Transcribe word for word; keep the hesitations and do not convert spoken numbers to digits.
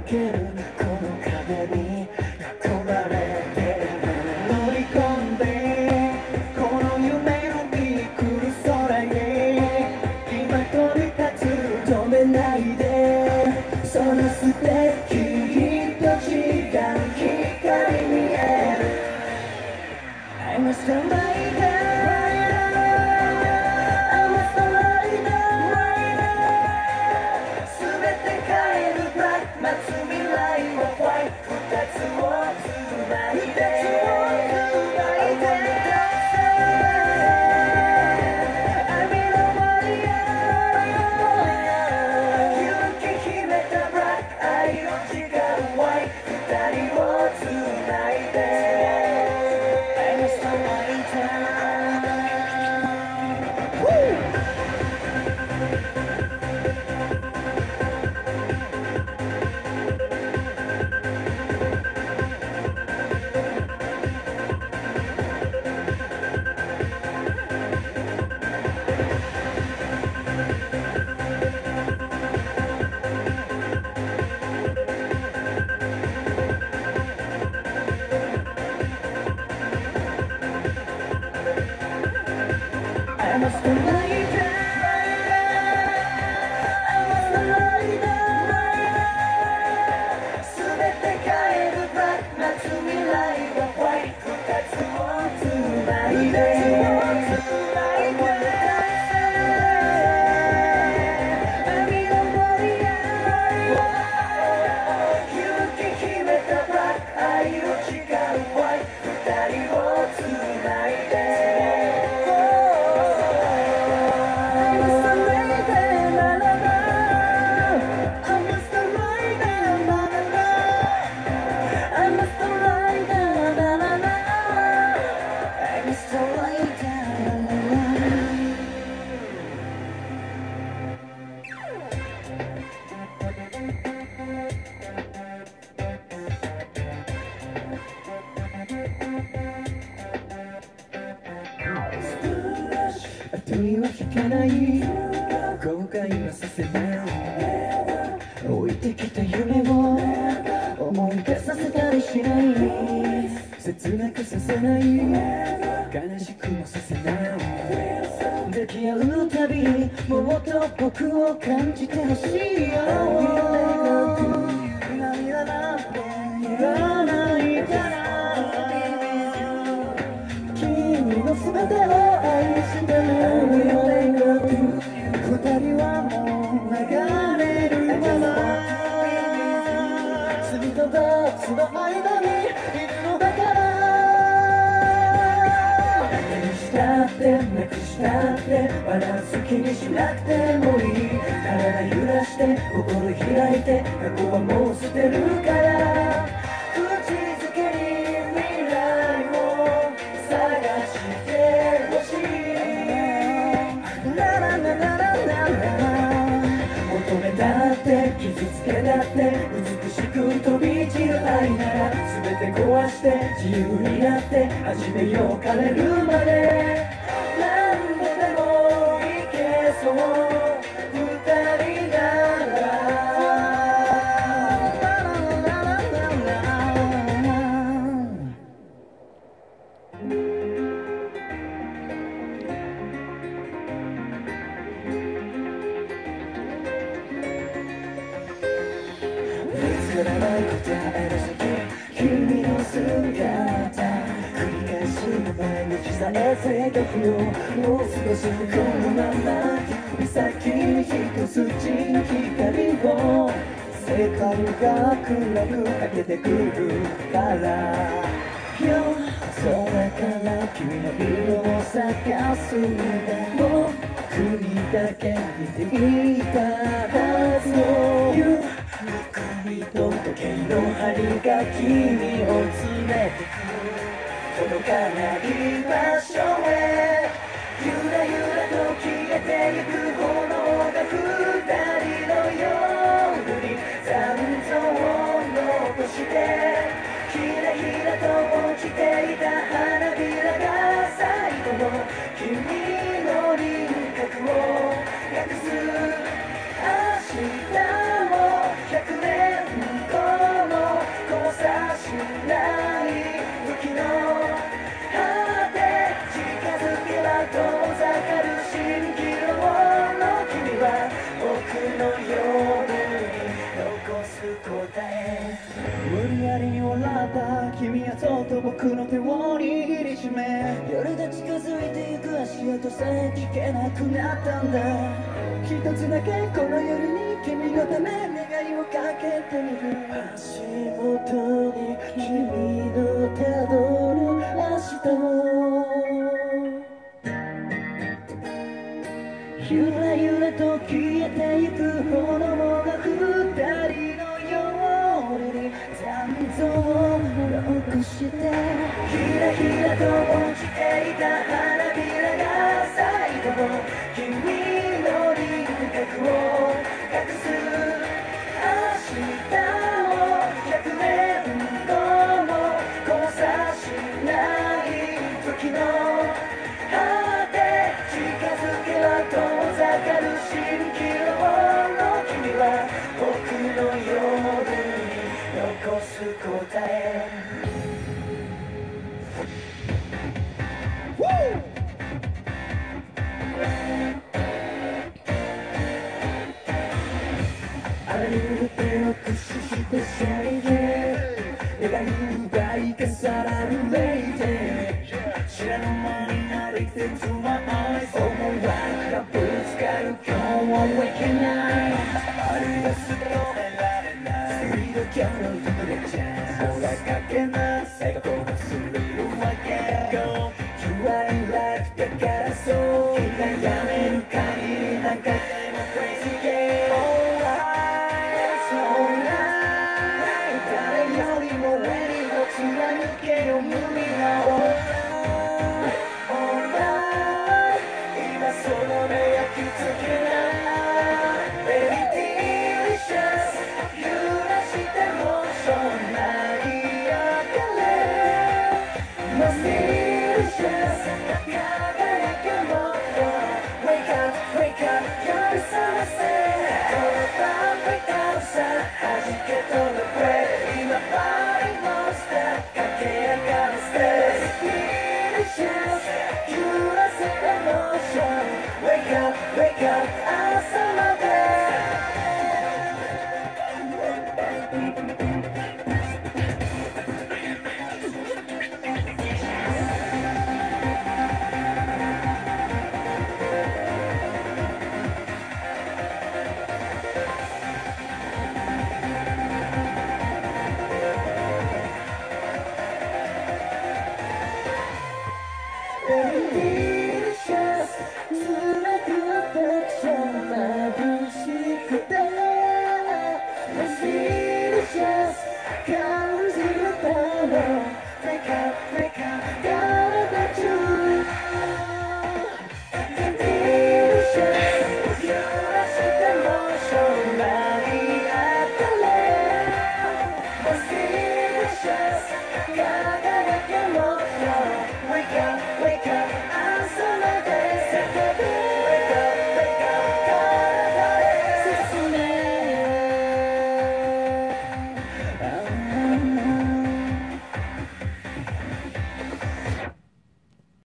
けるこの壁に囲まれて乗り込んでこの夢の見来る空へ今飛び立つ止めないでその素敵と違う光見える I'm a starlight I must be right there. I must be right there. すべて変える Black 待つ未来は White 二つをつないで網の森へ勇気秘めた Black 愛を誓う White 二人をつないで後には引かない後悔はさせない置いてきた夢を思い出させたりしない切なくさせない悲しくもさせない抱き合うたびもっと僕を感じてほしいよ涙なんていらないから君の全てを愛してる二人はもう流れるまま罪と罰の間にいるのだから何したってなくしたって笑う好きにしなくてもいい体揺らして心開いて過去はもう捨てるから口づけに未来を探してほしい求めたって傷つけだって美しく飛び散る愛なら全て壊して自由になって始めよう枯れるまで何度でもいけそう二人なら見つからない答えの先君の姿繰り返しの毎日さえ正確よもう少しこのまま指先に一筋光を世界が暗くかけてくるから夜空から君の色を探すんだ僕にだけ見ていたはずのゆっくりと時計の針が君を詰めてく届かない場所へゆらゆらと消えてゆく炎が二人の夜に残像を残してひらひらと落ちていた花びらが最後の君の輪郭を隠す明日も百年後え無理やりに笑った君はそっと僕の手を握りしめ夜が近づいてゆく足音さえ聞けなくなったんだ一つだけこの夜に君のため願いをかけてみる足元に君のたどる明日をゆらゆらと消えてゆく炎が二人の夜に残像を残してひらひらと落ちていた花びらが最後の君の輪郭を隠す明日を百年後も交差しない時の果て近づけば遠ざかる蜃気楼の君は僕の夜に残す答えあらゆる手を駆使してシャイで願い奪い重なるレイで知らぬ間に歩いて to my eyes 思いがぶつかる今日は waking night 歩い出すと止められないスピード強の揺れちゃうほらかけなさいがこぼするわけ Go Try life だからそう君がやめる限りなんかでも crazy game Alright Alright 誰よりも上にも貫けよ無理な Alright Alright 今その目焼き付けない Baby delicious 揺らしてもしょうない明かり Mysterious 輝くもの Wake up Wake up 夜覚ませこのパーフェクトさ弾けとる Play 今バリモンスター駆け上がるステージ Delicious 揺らせたモーション Wake up Wake up 朝まで